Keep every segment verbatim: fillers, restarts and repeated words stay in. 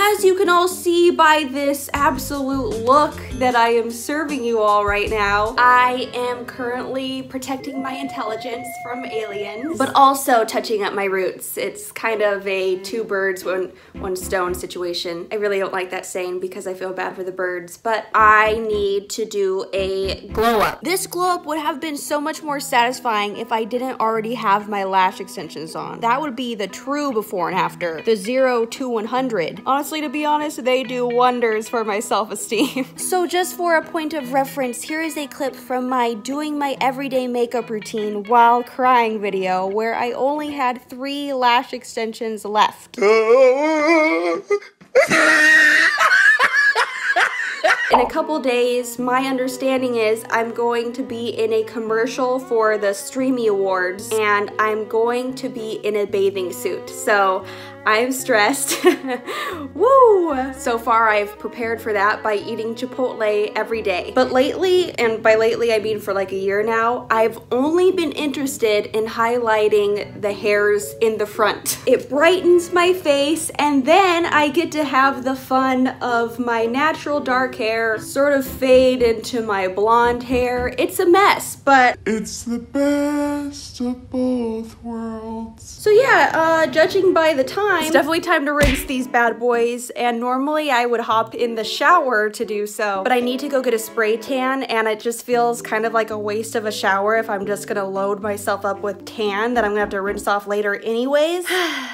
as you can all see by this absolute look that I am serving you all right now, I am currently protecting my intelligence from aliens, but also touching up my roots. It's kind of a two birds, one, one stone situation. I really don't like that saying because I feel bad for the birds, but I need to do a glow up. This glow up would have been so much more satisfying if I didn't already have my lash extensions on. That would be the true before and after, the zero to one hundred. Honestly, to be honest, they do wonders for my self-esteem. So just for a point of reference, here is a clip from my doing my everyday makeup routine while crying video where I only had three lash extensions left. In a couple days, my understanding is I'm going to be in a commercial for the Streamy Awards, and I'm going to be in a bathing suit. So I'm stressed. Woo! So far, I've prepared for that by eating Chipotle every day. But lately, and by lately I mean for like a year now, I've only been interested in highlighting the hairs in the front. It brightens my face, and then I get to have the fun of my natural dark hair sort of fade into my blonde hair. It's a mess, but it's the best of both worlds. So yeah, uh, judging by the time, it's definitely time to rinse these bad boys, and normally I would hop in the shower to do so, but I need to go get a spray tan, and it just feels kind of like a waste of a shower if I'm just gonna load myself up with tan that I'm gonna have to rinse off later anyways.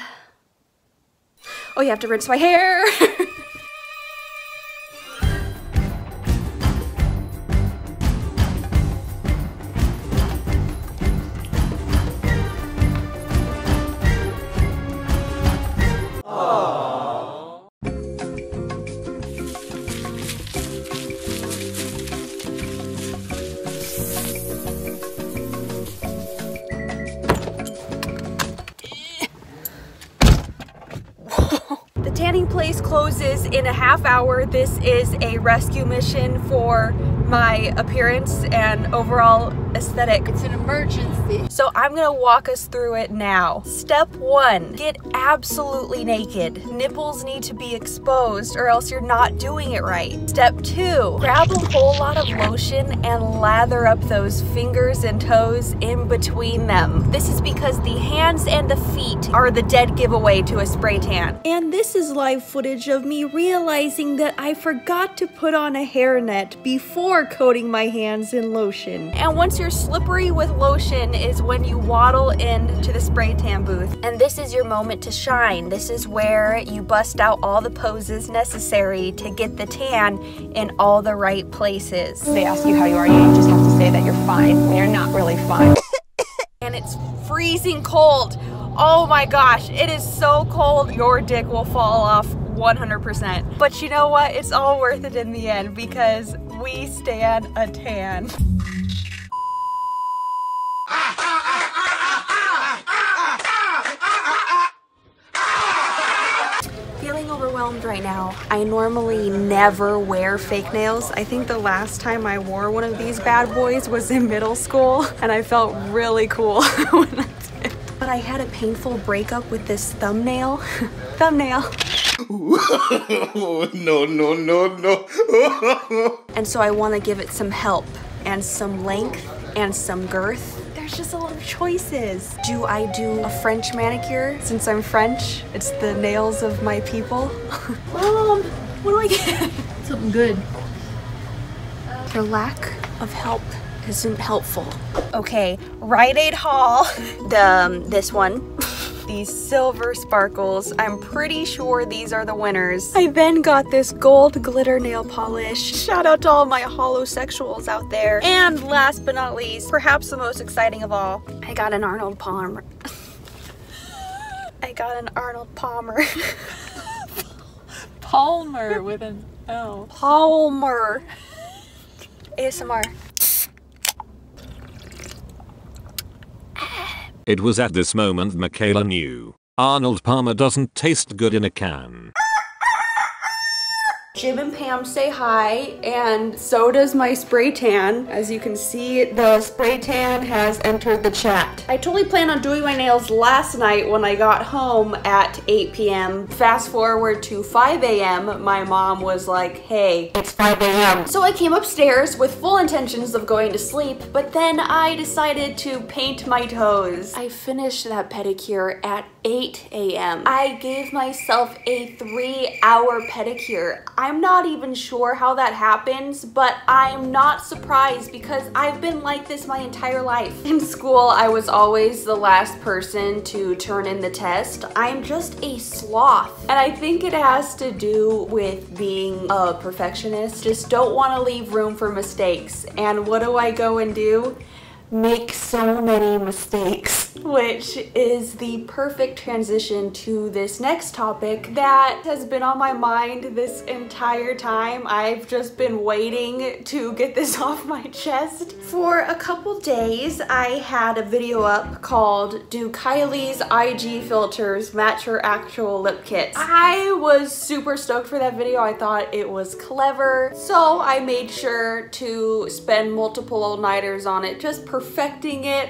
Oh, you have to rinse my hair. Tanning place closes in a half hour. This is a rescue mission for my appearance and overall aesthetic. It's an emergency. So I'm gonna walk us through it now. Step one, get absolutely naked. Nipples need to be exposed or else you're not doing it right. Step two, grab a whole lot of lotion and lather up those fingers and toes in between them. This is because the hands and the feet are the dead giveaway to a spray tan. And this is live footage of me realizing that I forgot to put on a hairnet before coating my hands in lotion. And once you're slippery with lotion is when you waddle into the spray tan booth. And this is your moment to shine. This is where you bust out all the poses necessary to get the tan in all the right places. They ask you how you are, you just have to say that you're fine when you're not really fine. And it's freezing cold. Oh my gosh, it is so cold, your dick will fall off one hundred percent. But you know what? It's all worth it in the end because we stand a tan. Feeling overwhelmed right now. I normally never wear fake nails. I think the last time I wore one of these bad boys was in middle school, and I felt really cool when I did. But I had a painful breakup with this thumbnail. Thumbnail. No, no, no, no. And so I want to give it some help and some length and some girth. There's just a lot of choices. Do I do a French manicure? Since I'm French, it's the nails of my people. Mom, what do I get? Something good. Your lack of help isn't helpful. Okay, Rite Aid haul. The, um, this one. These silver sparkles. I'm pretty sure these are the winners. I then got this gold glitter nail polish. Shout out to all my holosexuals out there. And last but not least, perhaps the most exciting of all, I got an Arnold Palmer. I got an Arnold Palmer. Palmer with an L. Palmer. A S M R. It was at this moment Michaela knew Arnold Palmer doesn't taste good in a can. Jim and Pam say hi, and so does my spray tan. As you can see, the spray tan has entered the chat. I totally planned on doing my nails last night when I got home at eight p m Fast forward to five a m my mom was like, hey, it's five a m So I came upstairs with full intentions of going to sleep, but then I decided to paint my toes. I finished that pedicure at eight a m I gave myself a three hour pedicure. I'm not even sure how that happens, but I'm not surprised because I've been like this my entire life. In school, I was always the last person to turn in the test. I'm just a sloth, and I think it has to do with being a perfectionist. Just don't want to leave room for mistakes. And what do I go and do? Make so many mistakes, which is the perfect transition to this next topic that has been on my mind this entire time. I've just been waiting to get this off my chest. For a couple days, I had a video up called Do Kylie's I G Filters Match Her Actual Lip Kits? I was super stoked for that video. I thought it was clever, so I made sure to spend multiple all-nighters on it, just perfecting it.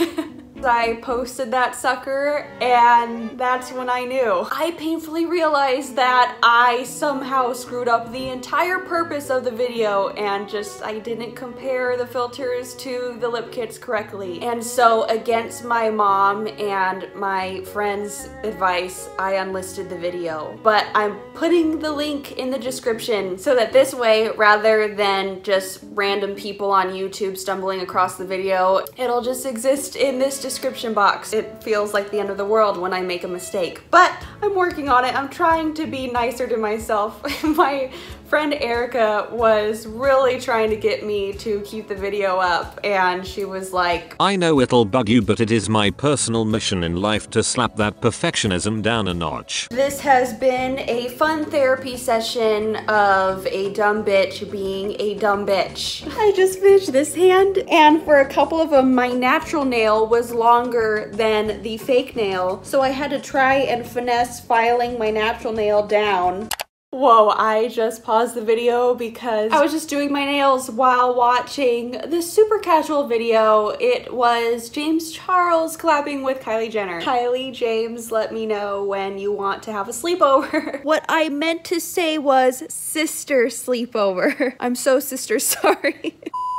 I posted that sucker, and that's when I knew. I painfully realized that I somehow screwed up the entire purpose of the video and just I didn't compare the filters to the lip kits correctly. And so, against my mom and my friend's advice, I unlisted the video. But I'm putting the link in the description so that this way, rather than just random people on YouTube stumbling across the video, it'll just exist in this description description box. It feels like the end of the world when I make a mistake, but I'm working on it. I'm trying to be nicer to myself. My friend Erica was really trying to get me to keep the video up, and she was like, I know it'll bug you, but it is my personal mission in life to slap that perfectionism down a notch. This has been a fun therapy session of a dumb bitch being a dumb bitch. I just finished this hand, and for a couple of them, my natural nail was longer than the fake nail, so I had to try and finesse filing my natural nail down. Whoa, I just paused the video because I was just doing my nails while watching this super casual video. It was James Charles collabing with Kylie Jenner. Kylie, James, let me know when you want to have a sleepover. What I meant to say was sister sleepover. I'm so sister sorry.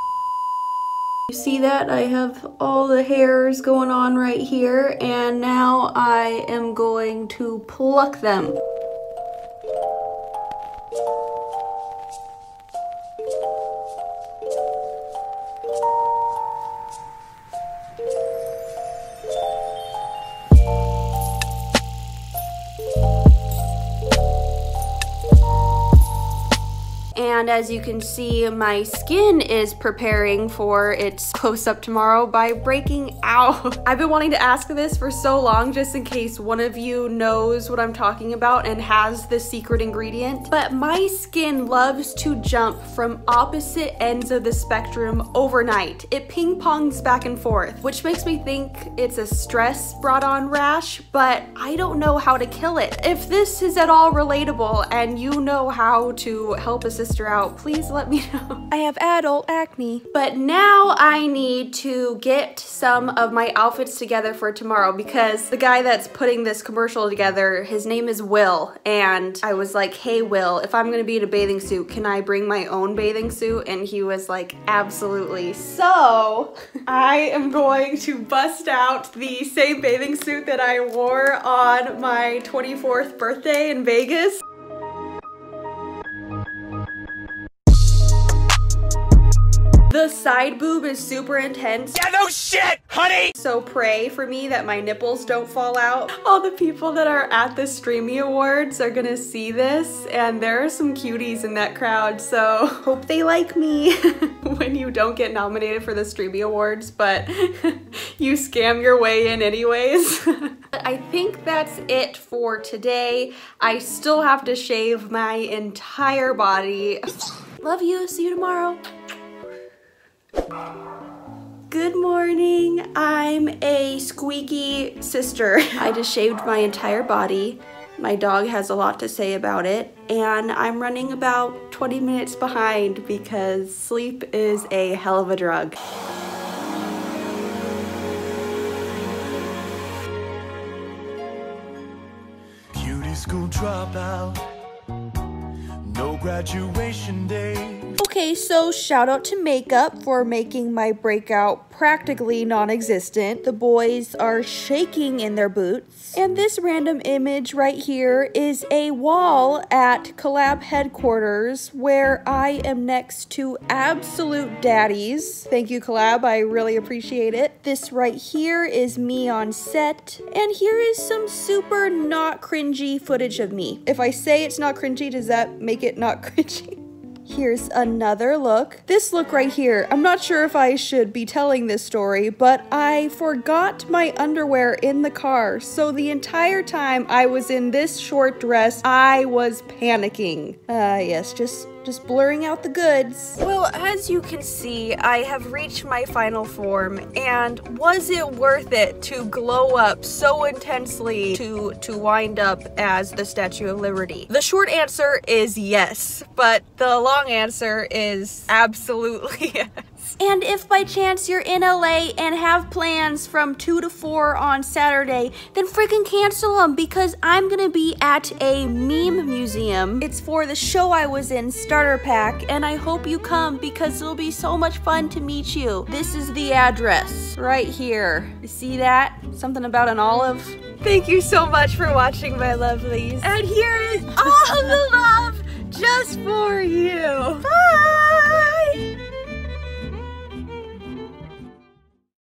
You see that? I have all the hairs going on right here, and now I am going to pluck them. And as you can see, my skin is preparing for its post-up tomorrow by breaking out. I've been wanting to ask this for so long, just in case one of you knows what I'm talking about and has the secret ingredient. But my skin loves to jump from opposite ends of the spectrum overnight. It ping-pongs back and forth, which makes me think it's a stress brought on rash, but I don't know how to kill it. If this is at all relatable and you know how to help a sister out, please let me know. I have adult acne. But now I need to get some of my outfits together for tomorrow because the guy that's putting this commercial together, his name is Will, and I was like, hey Will, if I'm gonna be in a bathing suit, can I bring my own bathing suit? And he was like, absolutely. So I am going to bust out the same bathing suit that I wore on my twenty-fourth birthday in Vegas. The side boob is super intense. Yeah, no shit, honey! So pray for me that my nipples don't fall out. All the people that are at the Streamy Awards are gonna see this, and there are some cuties in that crowd, so hope they like me when you don't get nominated for the Streamy Awards, but you scam your way in anyways. I think that's it for today. I still have to shave my entire body. Love you, see you tomorrow. Good morning, I'm a squeaky sister. I just shaved my entire body My dog has a lot to say about it, and I'm running about twenty minutes behind because sleep is a hell of a drug. Beauty school dropout, no graduation day. Okay, so shout out to makeup for making my breakout practically non-existent. The boys are shaking in their boots. And this random image right here is a wall at Collab headquarters where I am next to absolute daddies. Thank you, Collab, I really appreciate it. This right here is me on set. And here is some super not cringy footage of me. If I say it's not cringy, does that make it not cringy? Here's another look. This look right here, I'm not sure if I should be telling this story, but I forgot my underwear in the car. So the entire time I was in this short dress, I was panicking. Uh, yes, just just blurring out the goods. Well, as you can see, I have reached my final form, and was it worth it to glow up so intensely to, to wind up as the Statue of Liberty? The short answer is yes, but the long answer is absolutely yes. And if by chance you're in L A and have plans from two to four on Saturday, then freaking cancel them because I'm gonna be at a meme museum. It's for the show I was in, Starter Pack, and I hope you come because it'll be so much fun to meet you. This is the address right here. You see that? Something about an olive. Thank you so much for watching, my lovelies. And here is all the love just for you. Bye!